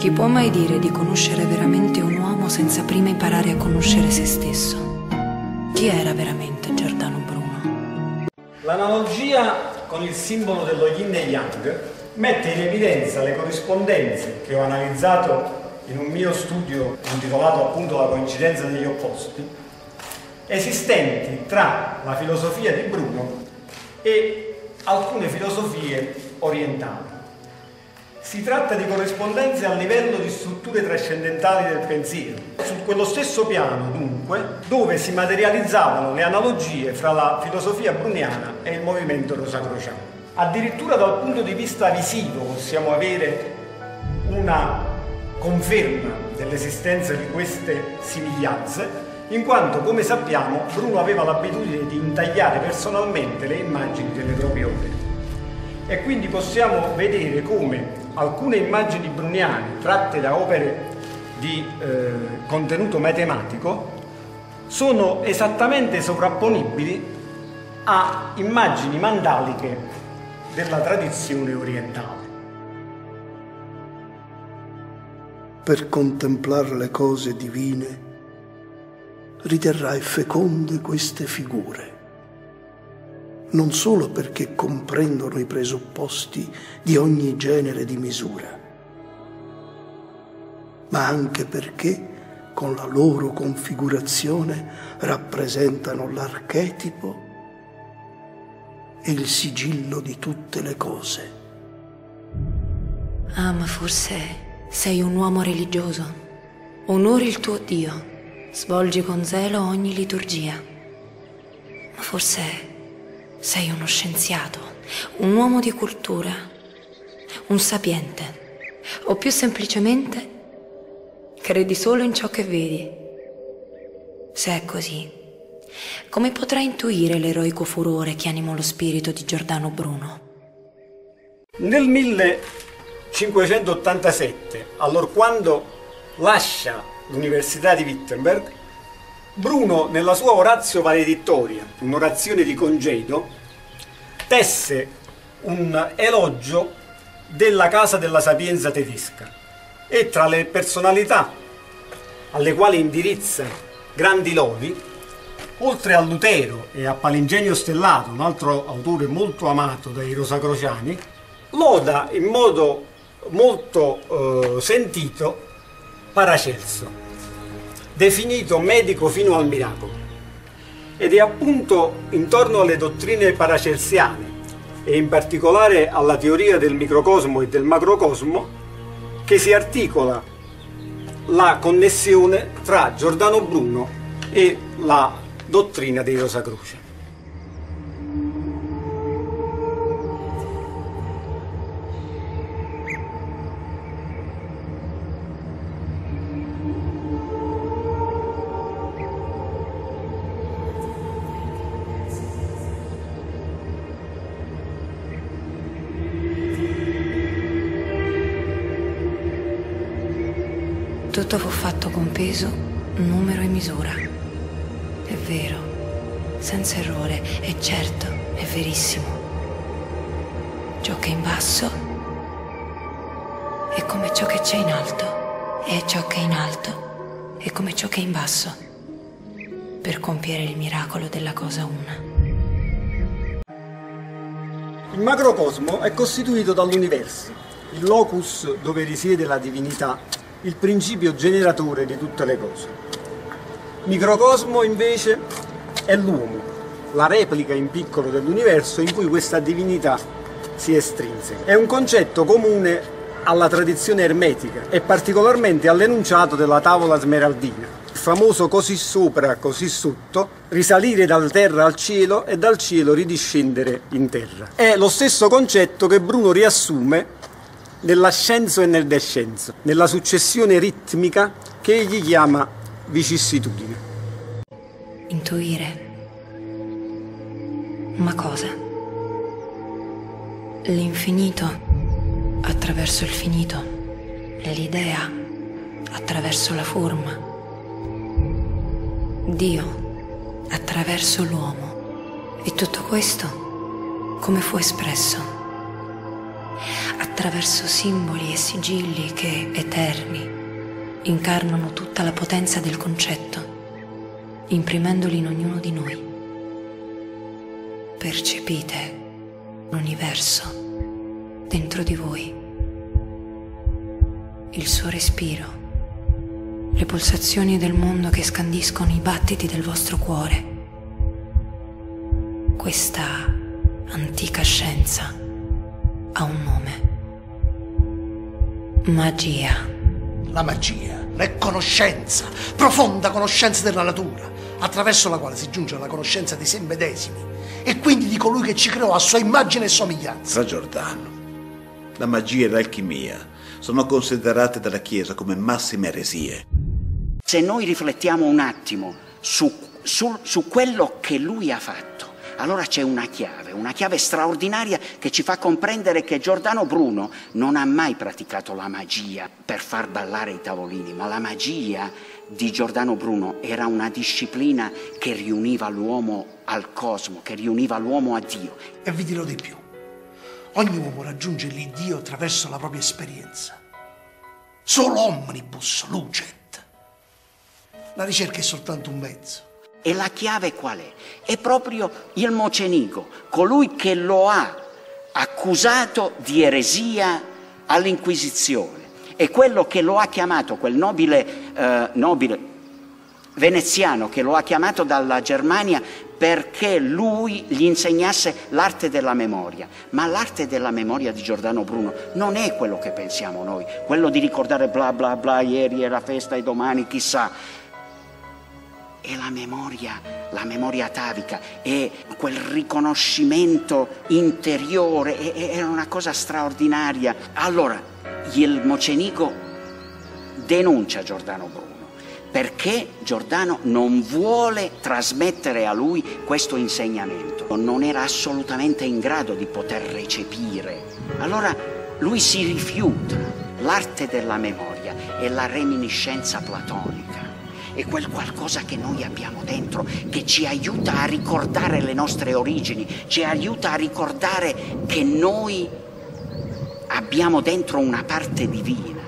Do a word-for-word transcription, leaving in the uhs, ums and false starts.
ti può mai dire di conoscere veramente un uomo senza prima imparare a conoscere se stesso? Chi era veramente Giordano Bruno? L'analogia con il simbolo dello yin e yang mette in evidenza le corrispondenze che ho analizzato in un mio studio intitolato appunto La coincidenza degli opposti, esistenti tra la filosofia di Bruno e alcune filosofie orientali. Si tratta di corrispondenze a livello di strutture trascendentali del pensiero, su quello stesso piano dunque dove si materializzavano le analogie fra la filosofia bruniana e il movimento rosacrociano. Addirittura dal punto di vista visivo possiamo avere una conferma dell'esistenza di queste somiglianze, in quanto, come sappiamo, Bruno aveva l'abitudine di intagliare personalmente le immagini delle proprie opere. E quindi possiamo vedere come alcune immagini bruniane tratte da opere di eh, contenuto matematico sono esattamente sovrapponibili a immagini mandaliche della tradizione orientale. Per contemplare le cose divine riterrai feconde queste figure, non solo perché comprendono i presupposti di ogni genere di misura, ma anche perché con la loro configurazione rappresentano l'archetipo e il sigillo di tutte le cose. Ah, ma forse sei un uomo religioso. Onori il tuo Dio, svolgi con zelo ogni liturgia. Ma forse sei uno scienziato, un uomo di cultura, un sapiente, o più semplicemente credi solo in ciò che vedi. Se è così, come potrai intuire l'eroico furore che animò lo spirito di Giordano Bruno? Nel millecinquecentottantasette, allorquando lascia l'Università di Wittenberg, Bruno, nella sua Oratio Valedictoria, un'orazione di congedo, tesse un elogio della Casa della Sapienza tedesca e tra le personalità alle quali indirizza grandi lodi, oltre a Lutero e a Palingenio Stellato, un altro autore molto amato dai rosacrociani, loda in modo molto eh, sentito Paracelso, definito medico fino al miracolo. Ed è appunto intorno alle dottrine paracelsiane e in particolare alla teoria del microcosmo e del macrocosmo che si articola la connessione tra Giordano Bruno e la dottrina dei Rosacruce. Tutto fu fatto con peso, numero e misura. È vero, senza errore, è certo, è verissimo. Ciò che è in basso è come ciò che c'è in alto, e ciò che è in alto è come ciò che è in basso, per compiere il miracolo della cosa una. Il macrocosmo è costituito dall'universo, il locus dove risiede la divinità, il principio generatore di tutte le cose. Microcosmo invece è l'uomo, la replica in piccolo dell'universo in cui questa divinità si estrinse. È un concetto comune alla tradizione ermetica e particolarmente all'enunciato della tavola smeraldina, il famoso così sopra, così sotto, risalire dal terra al cielo e dal cielo ridiscendere in terra. È lo stesso concetto che Bruno riassume nell'ascenso e nel descenso, nella successione ritmica che egli chiama vicissitudine. Intuire. Ma cosa? L'infinito attraverso il finito, l'idea attraverso la forma, Dio attraverso l'uomo. E tutto questo come fu espresso? Attraverso attraverso simboli e sigilli che, eterni, incarnano tutta la potenza del concetto, imprimendoli in ognuno di noi. Percepite l'universo dentro di voi, il suo respiro, le pulsazioni del mondo che scandiscono i battiti del vostro cuore. Questa antica scienza ha un nome: magia. La magia è conoscenza, profonda conoscenza della natura, attraverso la quale si giunge alla conoscenza di sé medesimi e quindi di colui che ci creò a sua immagine e somiglianza. Fra Giordano, la magia e l'alchimia sono considerate dalla Chiesa come massime eresie. Se noi riflettiamo un attimo su, su, su quello che lui ha fatto, allora c'è una chiave, una chiave straordinaria che ci fa comprendere che Giordano Bruno non ha mai praticato la magia per far ballare i tavolini, ma la magia di Giordano Bruno era una disciplina che riuniva l'uomo al cosmo, che riuniva l'uomo a Dio. E vi dirò di più, ogni uomo raggiunge l'Iddio attraverso la propria esperienza. Solo omnibus lucet. La ricerca è soltanto un mezzo. E la chiave qual è? È proprio il Mocenico, colui che lo ha accusato di eresia all'Inquisizione. È quello che lo ha chiamato, quel nobile, eh, nobile veneziano che lo ha chiamato dalla Germania perché lui gli insegnasse l'arte della memoria. Ma l'arte della memoria di Giordano Bruno non è quello che pensiamo noi, quello di ricordare bla bla bla, ieri era festa e domani chissà. È la memoria, la memoria atavica, è quel riconoscimento interiore, è, è una cosa straordinaria. Allora, il Mocenico denuncia Giordano Bruno perché Giordano non vuole trasmettere a lui questo insegnamento, non era assolutamente in grado di poter recepire. Allora lui si rifiuta. L'arte della memoria è la reminiscenza platonica. È quel qualcosa che noi abbiamo dentro, che ci aiuta a ricordare le nostre origini, ci aiuta a ricordare che noi abbiamo dentro una parte divina.